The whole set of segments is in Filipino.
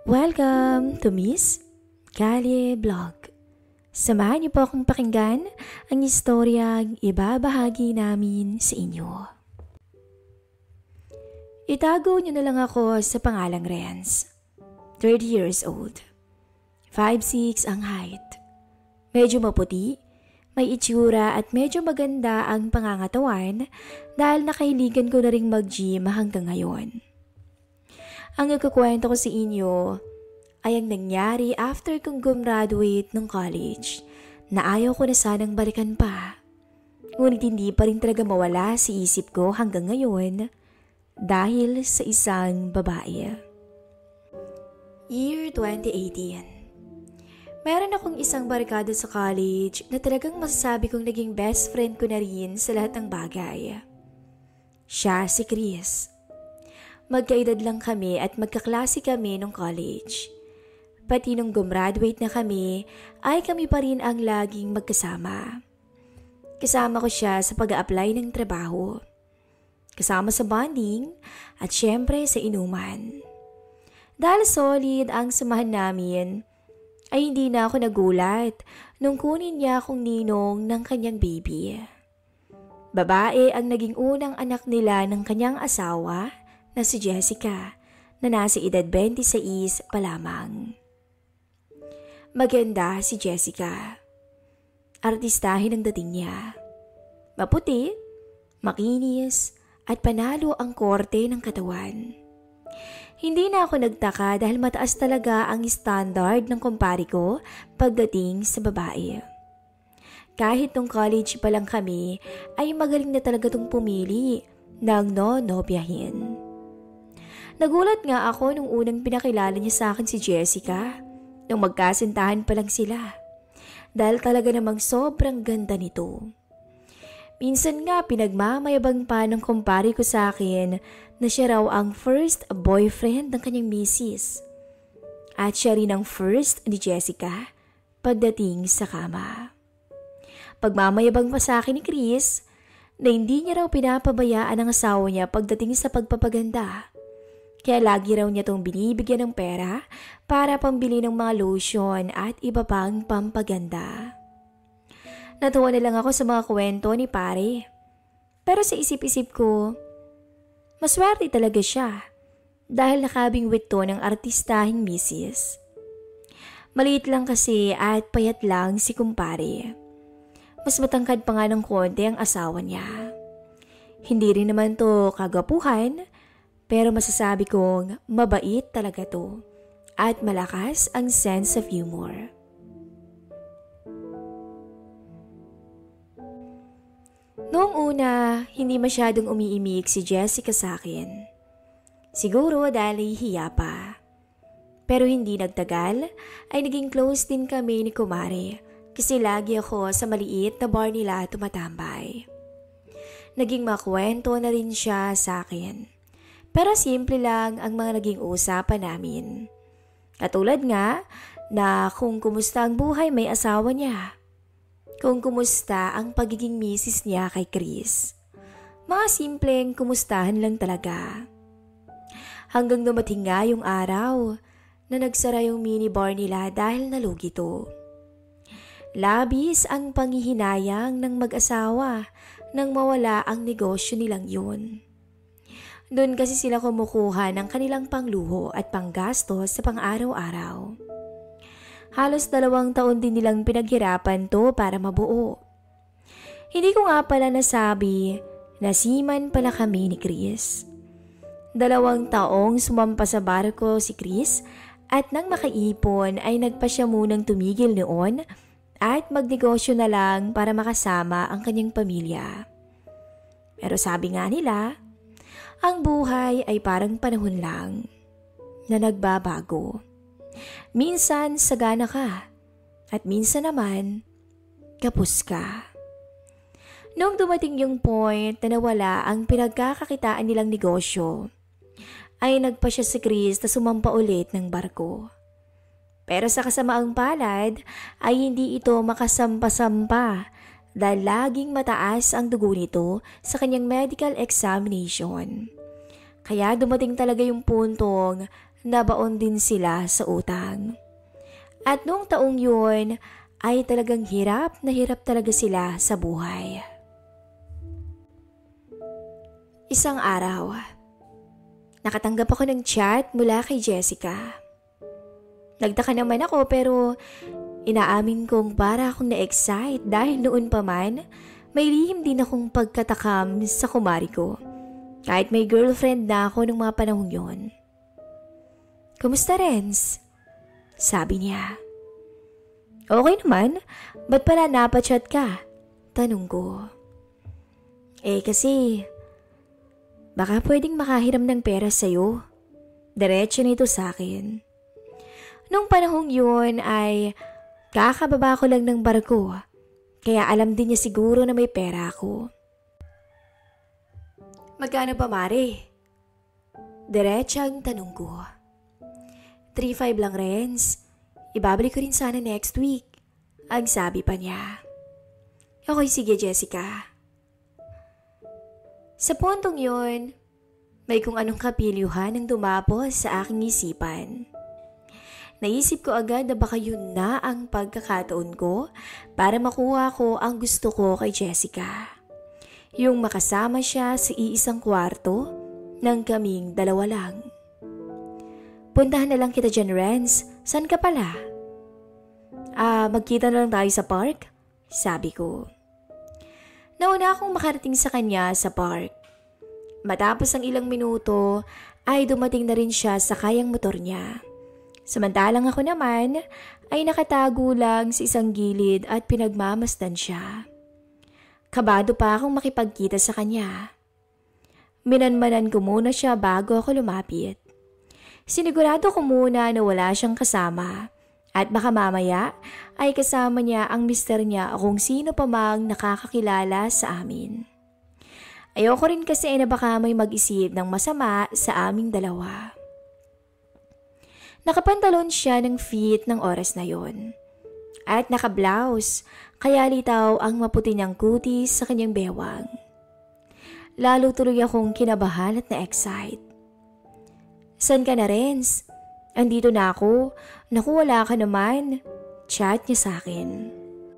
Welcome to Miss Kalye Vlog. Samahan niyo po akong pakinggan ang istoryang ibabahagi namin sa inyo. Itago niyo na lang ako sa pangalang Renz. 30 years old. 5'6" ang height. Medyo maputi, may itsura at medyo maganda ang pangangatawan dahil nakahiligan ko na ring mag-gym hanggang ngayon. Ang nagkukwento ko sa inyo ay ang nangyari after kong gumraduate ng college na ayaw ko na sanang balikan pa. Ngunit hindi pa rin talaga mawala sa isip ko hanggang ngayon dahil sa isang babae. Year 2018. Meron akong isang barkada sa college na talagang masasabi kong naging best friend ko na rin sa lahat ng bagay. Siya si Chris. Magkaedad lang kami at magkaklase kami nung college. Pati nung gumraduate na kami, ay kami pa rin ang laging magkasama. Kasama ko siya sa pag-a-apply ng trabaho. Kasama sa bonding at syempre sa inuman. Dahil solid ang samahan namin, ay hindi na ako nagulat nung kunin niya akong ninong ng kanyang baby. Babae ang naging unang anak nila ng kanyang asawa na si Jessica na nasa edad 26 pa lamang. Maganda si Jessica. Artistahin ang dating niya. Maputi, makinis at panalo ang korte ng katawan. Hindi na ako nagtaka dahil mataas talaga ang standard ng kumpare ko pagdating sa babae. Kahit nung college pa lang kami ay magaling na talaga tong pumili ng no-nobyahin. Nagulat nga ako nung unang pinakilala niya sa akin si Jessica nung magkasintahan pa lang sila dahil talaga namang sobrang ganda nito. Minsan nga pinagmamayabang pa ng kumpare ko sa akin na siya raw ang first boyfriend ng kanyang misis. At siya rin ang first ni Jessica pagdating sa kama. Pagmamayabang pa sa akin ni Chris na hindi niya raw pinapabayaan ang asawa niya pagdating sa pagpapaganda. Kaya lagi raw niya itong binibigyan ng pera para pambili ng mga lotion at iba pang pampaganda. Natuwa na lang ako sa mga kwento ni pare. Pero sa isip-isip ko, maswerte talaga siya dahil nakabingwit to ng artistahing misis. Maliit lang kasi at payat lang si kumpare. Mas matangkad pa nga ng konti ang asawa niya. Hindi rin naman to kagapuhan, pero masasabi kong mabait talaga to at malakas ang sense of humor. Noong una, hindi masyadong umiimik si Jessica sa akin. Siguro dahil hiya pa. Pero hindi nagtagal ay naging close din kami ni kumare kasi lagi ako sa maliit na bar nila tumatambay. Naging makwento na rin siya sa akin. Pero simple lang ang mga naging usapan namin. Katulad nga na kung kumusta ang buhay may asawa niya. Kung kumusta ang pagiging misis niya kay Chris. Mga simpleng kumustahan lang talaga. Hanggang dumating nga yung araw na nagsara yung minibar nila dahil nalugi to. Labis ang panghihinayang ng mag-asawa nang mawala ang negosyo nilang yun. Doon kasi sila kumukuha ng kanilang pangluho at panggastos sa pang-araw-araw. Halos 2 taon din nilang pinaghirapan to para mabuo. Hindi ko nga pala nasabi na seaman pala kami ni Chris. 2 taong sumampa sa barko si Chris at nang makaipon ay nagpa siya munang tumigil noon at magnegosyo na lang para makasama ang kanyang pamilya. Pero sabi nga nila, ang buhay ay parang panahon lang na nagbabago. Minsan sagana ka at minsan naman kapos ka. Noong dumating yung point na nawala ang pinagkakakitaan nilang negosyo, ay nagpa siya si Chris na sumampa ulit ng barko. Pero sa kasamaang palad ay hindi ito makasampa-sampa dahil laging mataas ang dugo nito sa kanyang medical examination. Kaya dumating talaga yung puntong nabaon din sila sa utang. At noong taong yun ay talagang hirap na hirap talaga sila sa buhay. Isang araw, nakatanggap ako ng chat mula kay Jessica. Nagtaka naman ako pero inaamin kong para akong na-excite dahil noon pa man may lihim din akong pagkatakam sa kumari ko. Kahit may girlfriend na ako ng mga panahong yon. "Kumusta, Renz?" sabi niya. "Okay naman, ba't pala napachat ka?" tanong ko. Kasi baka pwedeng makahiram ng pera sa'yo. Diretso nito sa akin. Nung panahong yun ay kakababa ko lang ng barko, kaya alam din niya siguro na may pera ako. "Magkano ba, Mare?" Diretsang tanong ko. 3,500 lang, Renz. Ibabalik ko rin sana next week. Ang sabi pa niya. Okay, sige, Jessica. Sa puntong yun, may kung anong kapilyuhan ang dumapos sa aking isipan. Naisip ko agad na baka yun na ang pagkakataon ko para makuha ko ang gusto ko kay Jessica. Yung makasama siya sa iisang kwarto nang kaming dalawa lang. "Puntahan na lang kita dyan, Renz. Saan ka pala?" Magkita na lang tayo sa park," sabi ko. Nauna akong makarating sa kanya sa park. Matapos ang ilang minuto ay dumating na rin siya sa kayang motor niya. Samantalang ako naman ay nakatago lang sa isang gilid at pinagmamasdan siya. Kabado pa akong makipagkita sa kanya. Minanmanan ko muna siya bago ako lumapit. Sinigurado ko muna na wala siyang kasama at baka mamaya ay kasama niya ang mister niya o kung sino pa mang nakakakilala sa amin. Ayoko rin kasi na baka may mag-isip ng masama sa aming dalawa. Nakapantalon siya ng fit ng oras na yon. At naka-blouse, kaya litaw ang maputi niyang kutis sa kanyang bewang. Lalo tuloy akong kinabahan at na-excite. "San ka na, Renz? Andito na ako. Naku, wala ka naman." Chat niya sa akin.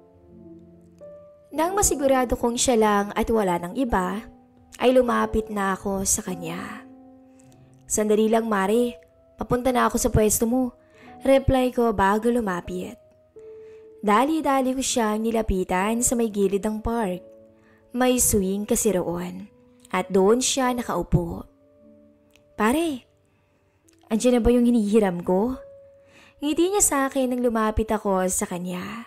Nang masigurado kong siya lang at wala ng iba, ay lumapit na ako sa kanya. "Sandali lang, Mare. Papunta na ako sa pwesto mo." Reply ko bago lumapit. Dali-dali ko siyang nilapitan sa may gilid ng park. May swing kasi roon at doon siya nakaupo. "Pare, andiyan na ba yung hinihiram ko?" Ngiti niya sa akin nang lumapit ako sa kanya.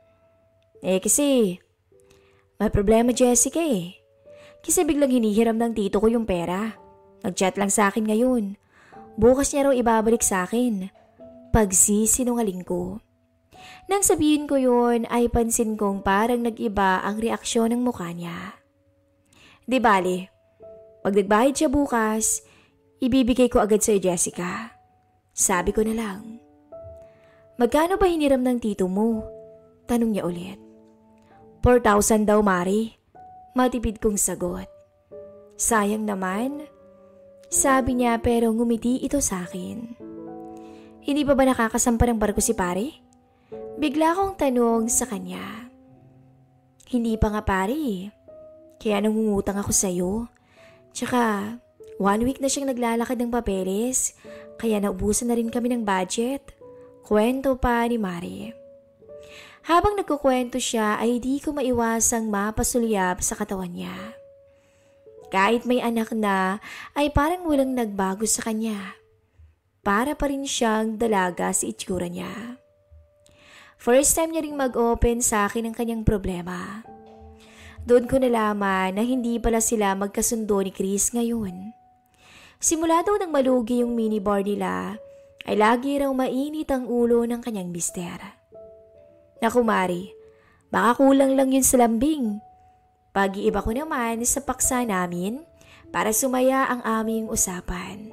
Kasi may problema, Jessica Kasi biglang hinihiram ng tito ko yung pera. Nag-chat lang sa akin ngayon. Bukas niya raw ibabalik sa akin. Pagsisinungaling ko. Nang sabihin ko yun ay pansin kong parang nag-iba ang reaksyon ng mukha niya. "Di bale, pag nagbayad siya bukas, ibibigay ko agad sa'yo, Jessica." Sabi ko na lang. "Magkano ba hiniram ng tito mo?" Tanong niya ulit. 4,000 daw, Mari. Matipid kong sagot. "Sayang naman." Sabi niya pero ngumiti ito sa akin. "Hindi pa ba nakakasampa ng barko si pare?" Bigla akong tanong sa kanya. "Hindi pa nga, pare. Kaya nangungutang ako sa'yo. Tsaka 1 week na siyang naglalakad ng papeles, kaya naubusan na rin kami ng budget." Kwento pa ni Mari. Habang nagkukwento siya ay di ko maiwasang mapasulyap sa katawan niya. Kahit may anak na ay parang walang nagbago sa kanya. Para pa rin siyang dalaga sa itsura niya. First time niya ring mag-open sa akin ng kanyang problema. Doon ko nalaman na hindi pala sila magkasundo ni Chris ngayon. Simula daw nang malugi yung minibar nila, ay lagi raw mainit ang ulo ng kanyang mister. Naku, Mari, baka kulang lang yun sa lambing. Pag-iiba ko naman sa paksa namin para sumaya ang aming usapan.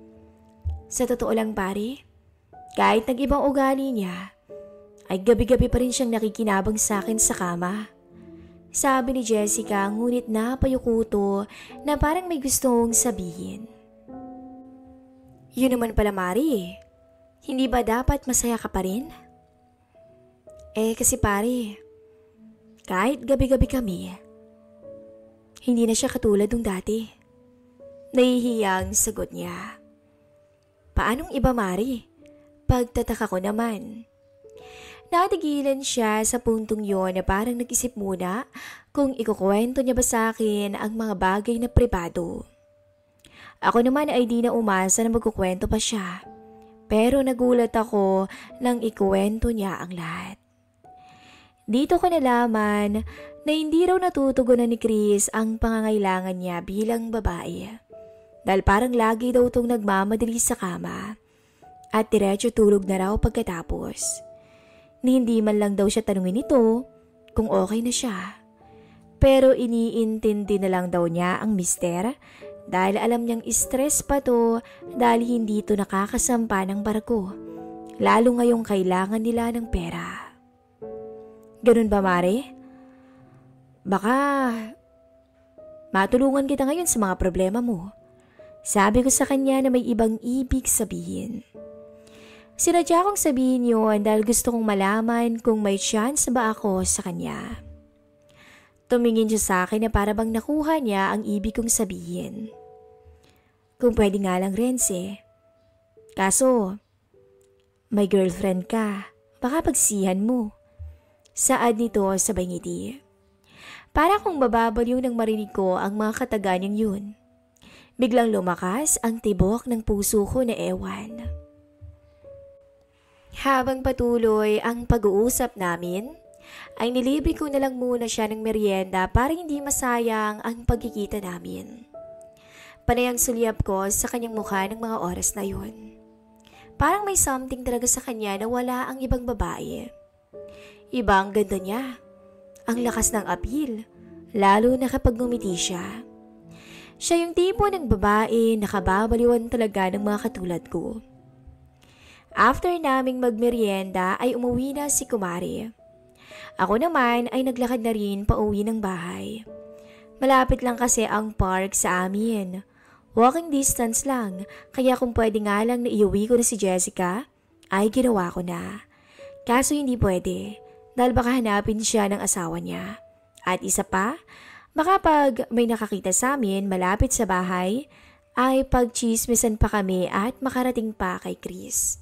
Sa totoo lang, pare, kahit nag-ibang ugali niya, ay gabi-gabi pa rin siyang nakikinabang sa akin sa kama. Sabi ni Jessica, ngunit napayukuto na parang may gustong sabihin. Yun naman pala, Mari. Hindi ba dapat masaya ka pa rin? Kasi pare, kahit gabi-gabi kami, hindi na siya katulad nung dati. Nahihiyang sagot niya. Paanong iba, Mari? Pagtataka ko naman. Natigilan siya sa puntong yon na parang nag-isip muna kung ikukwento niya ba sa akin ang mga bagay na pribado. Ako naman ay di na umasa na magkukwento pa siya. Pero nagulat ako nang ikuwento niya ang lahat. Dito ko nalaman na hindi raw natutugunan ni Chris ang pangangailangan niya bilang babae. Dahil parang lagi daw itong nagmamadali sa kama at diretso tulog na raw pagkatapos. Ni hindi man lang daw siya tanungin ito kung okay na siya. Pero iniintindi na lang daw niya ang mister dahil alam niyang stress pa to dahil hindi to nakakasampa ng barko. Lalo ngayong kailangan nila ng pera. Ganun ba, Mare? Baka matulungan kita ngayon sa mga problema mo. Sabi ko sa kanya na may ibang ibig sabihin. Sinadya kong sabihin yun dahil gusto kong malaman kung may chance ba ako sa kanya. Tumingin siya sa akin na para bang nakuha niya ang ibig kong sabihin. Kung pwede nga lang, Renz Kaso, may girlfriend ka, baka pagsihan mo. Saad nito sabay ngiti. Para kung bababaliw nang marinig ko ang mga kataganyang yun. Biglang lumakas ang tibok ng puso ko na ewan. Habang patuloy ang pag-uusap namin, ay nilibre ko na lang muna siya ng merienda para hindi masayang ang pagkikita namin. Panay ang sulyap ko sa kanyang mukha ng mga oras na yun. Parang may something talaga sa kanya na wala ang ibang babae. Ibang ganda niya. Ang lakas ng appeal, lalo na kapag ngumiti siya. Siya yung tipo ng babae na kababaliwan talaga ng mga katulad ko. After naming magmerienda ay umuwi na si Kumari. Ako naman ay naglakad na rin pauwi ng bahay. Malapit lang kasi ang park sa amin. Walking distance lang, kaya kung pwede nga lang na iuwi ko na si Jessica, ay ginawa ko na. Kaso hindi pwede, dahil baka hanapin siya ng asawa niya. At isa pa, baka pag may nakakita sa amin malapit sa bahay, ay pagchismisan pa kami at makarating pa kay Chris.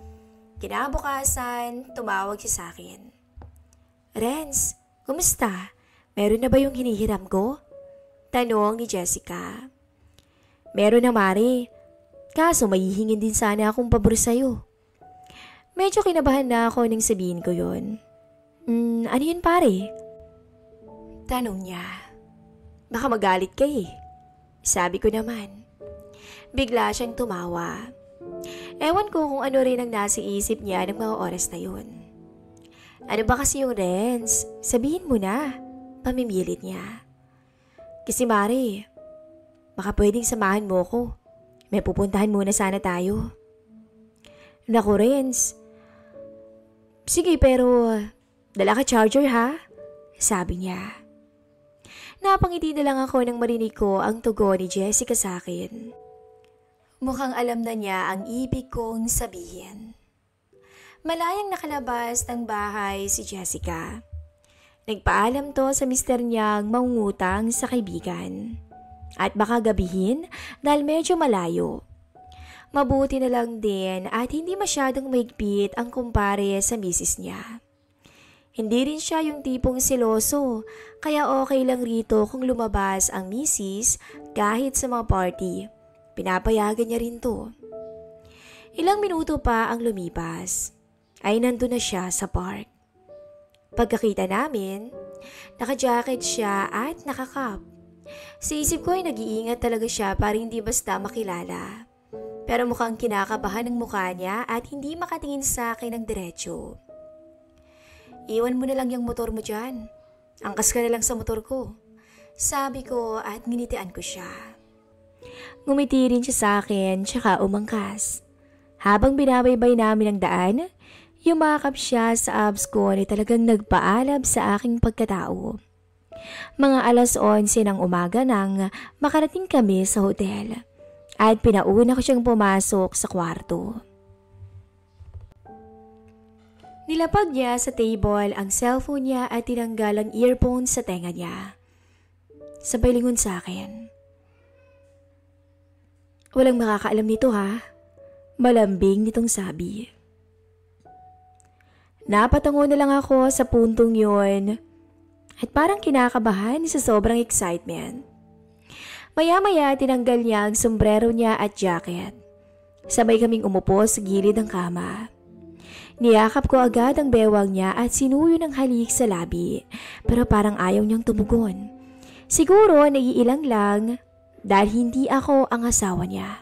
Kinabukasan, tumawag siya sa akin. Renz, kumusta? Meron na ba yung hinihiram ko? Tanong ni Jessica. Meron na, Mari. Kaso mahihingin din sana akong pabor sa'yo. Medyo kinabahan na ako nang sabihin ko yun. Ano yun, pare? Tanong niya. Baka magalit ka Sabi ko naman. Bigla siyang tumawa. Ewan ko kung ano rin ang nasa isip niya ng mga oras na yun. Ano ba kasi yung Renz? Sabihin mo na. Pamimilit niya. Kasi Mari, baka pwedeng samahan mo ko. May pupuntahan muna sana tayo. Naku Renz. Sige pero dala ka charger ha? Sabi niya. Napangiti na lang ako nang marinig ko ang tugon ni Jessica sa akin. Mukhang alam na niya ang ibig kong sabihin. Malayang nakalabas ng bahay si Jessica. Nagpaalam to sa mister niyang mangungutang sa kaibigan. At baka gabihin dahil medyo malayo. Mabuti na lang din at hindi masyadong mahigpit ang kumpare sa misis niya. Hindi rin siya yung tipong seloso, kaya okay lang rito kung lumabas ang misis kahit sa mga party. Pinapayagan niya rin to. Ilang minuto pa ang lumipas, ay nandun na siya sa park. Pagkakita namin, naka-jacket siya at naka-cap. Sa isip ko ay nag-iingat talaga siya para hindi basta makilala. Pero mukhang kinakabahan ang mukha niya at hindi makatingin sa akin ng diretsyo. Iwan mo na lang yung motor mo dyan. Angkas ka na lang sa motor ko. Sabi ko at nginitian ko siya. Ngumiti rin siya sa akin tsaka umangkas. Habang binabaybay namin ang daan, yumakap siya sa abs ko na talagang nagpaalab sa aking pagkatao. Mga 11:00 ng umaga nang makarating kami sa hotel. at pinauna ko siyang pumasok sa kwarto. Nilapag niya sa table ang cellphone niya at tinanggal ang earphones sa tenga niya. Sabay lingon sa akin. Walang makakaalam nito ha, malambing nitong sabi. Napatango na lang ako sa puntong yon at parang kinakabahan sa sobrang excitement. Maya-maya tinanggal niya ang sombrero niya at jacket. Sabay kaming umupo sa gilid ng kama. Niyakap ko agad ang bewang niya at sinuyo ng halik sa labi pero parang ayaw niyang tumugon. Siguro naiilang lang dahil hindi ako ang asawa niya.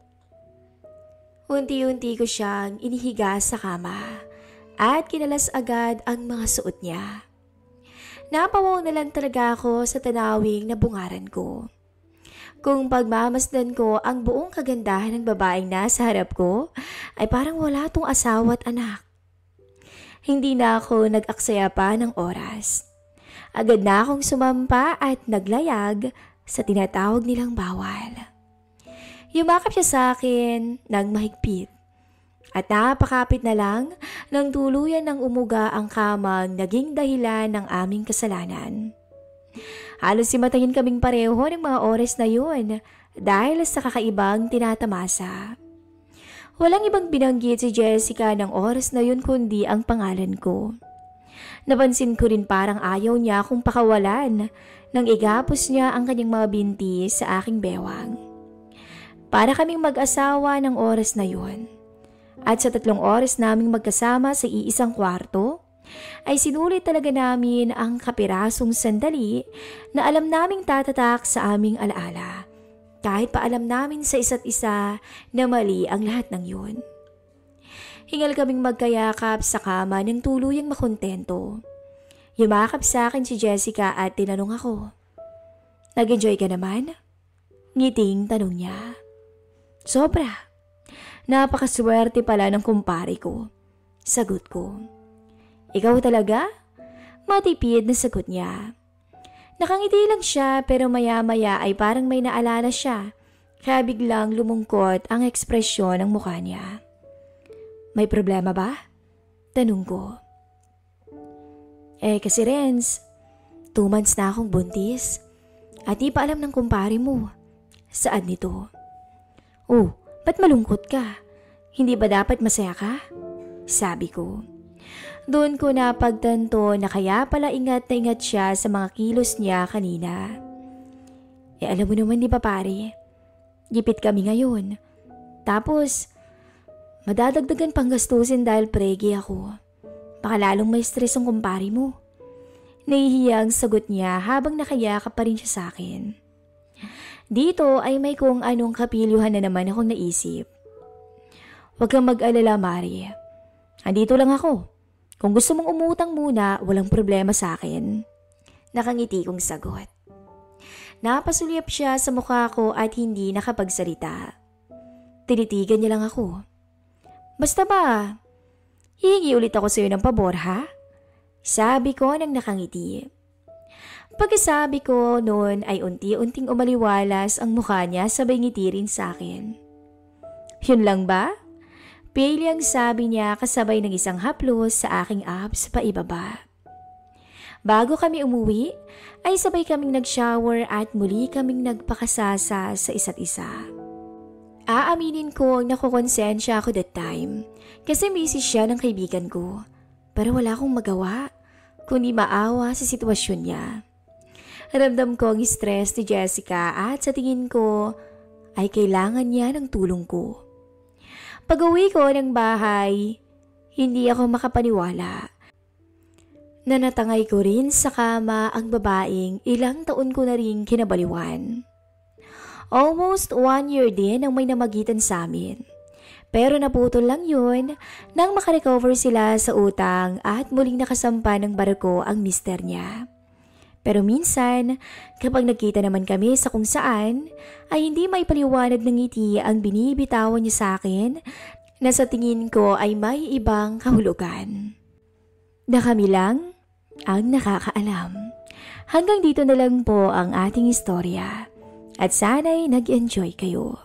Unti-unti ko siyang inihiga sa kama at kinalas agad ang mga suot niya. Napawaw na lang talaga ako sa tanawing na bungaran ko. Kung pagmamasdan ko ang buong kagandahan ng babaeng nasa harap ko, ay parang wala tong asawa at anak. Hindi na ako nag-aksaya pa ng oras. Agad na akong sumampa at naglayag sa tinatawag nilang bawal. Yumakap siya sa akin ng mahigpit. At napakapit na lang nang tuluyan ng umuga ang kamang naging dahilan ng aming kasalanan. Halos simatayin kaming pareho ng mga oras na yun dahil sa kakaibang tinatamasa. Walang ibang binanggit si Jessica ng oras na yun kundi ang pangalan ko. Napansin ko rin parang ayaw niya akong pakawalan nang igapos niya ang kanyang mga binti sa aking bewang. Para kaming mag-asawa ng oras na yun. At sa 3 oras naming magkasama sa iisang kwarto, ay sinulit talaga namin ang kapirasong sandali na alam naming tatatak sa aming alaala. Kahit pa alam namin sa isa't isa na mali ang lahat ng yun. Hingal kaming magkayakap sa kama ng tuluyang makontento. Yumakap sa akin si Jessica at tinanong ako. Nag-enjoy ka naman? Ngiting tanong niya. Sobra. Napakaswerte pala ng kumpare ko. Sagot ko. Ikaw talaga? Matipid na sagot niya. Nakangiti lang siya pero maya-maya ay parang may naalala siya. Kaya biglang lumungkot ang ekspresyon ng mukha niya. May problema ba? Tanong ko. Kasi Renz, 2 months na akong buntis. At di pa alam ng kumpare mo. Saan nito? Oh, ba't malungkot ka? Hindi ba dapat masaya ka? Sabi ko. Doon ko napagtanto na kaya pala ingat na ingat siya sa mga kilos niya kanina. Alam mo naman di ba pare? Gipit kami ngayon. Tapos, madadagdagan pang gastusin dahil pregi ako. Baka lalong may stress ang kumpare mo. Nahihiyang sagot niya habang nakayakap pa rin siya sa akin. Dito ay may kung anong kapilyuhan na naman akong naisip. Huwag kang mag-alala, Mari. Andito lang ako. Kung gusto mong umutang muna, walang problema sa akin. Nakangiti kong sagot. Napasulyap siya sa mukha ko at hindi nakapagsalita. Tinitigan niya lang ako. Basta ba, hihingi ulit ako sa iyo ng pabor ha? Sabi ko nang nakangiti. Pagkasabi ko noon ay unti-unting umaliwalas ang mukha niya sabay ngiti rin sa akin. Yun lang ba? Pili ang sabi niya kasabay ng isang haplos sa aking abs pa ibaba. Bago kami umuwi, ay sabay kaming nag-shower at muli kaming nagpakasasa sa isa't isa. Aaminin ko na kukonsensya ako that time kasi misis siya ng kaibigan ko. Pero wala akong magawa kundi maawa sa sitwasyon niya. Ramdam ko ang stress ni Jessica at sa tingin ko ay kailangan niya ng tulong ko. Pag-uwi ko ng bahay, hindi ako makapaniwala. Nanatangay ko rin sa kama ang babaeng ilang taon ko na rin kinabaliwan. Almost 1 year din ang may namagitan sa amin. Pero naputol lang yun nang makarecover sila sa utang at muling nakasampa ng barko ang mister niya. Pero minsan, kapag nagkita naman kami sa kung saan, ay hindi may paliwanag ng ngiti ang binibitawan niya sa akin na sa tingin ko ay may ibang kahulugan. Na kami lang ang nakakaalam. Hanggang dito na lang po ang ating istorya. At sana'y nag-enjoy kayo.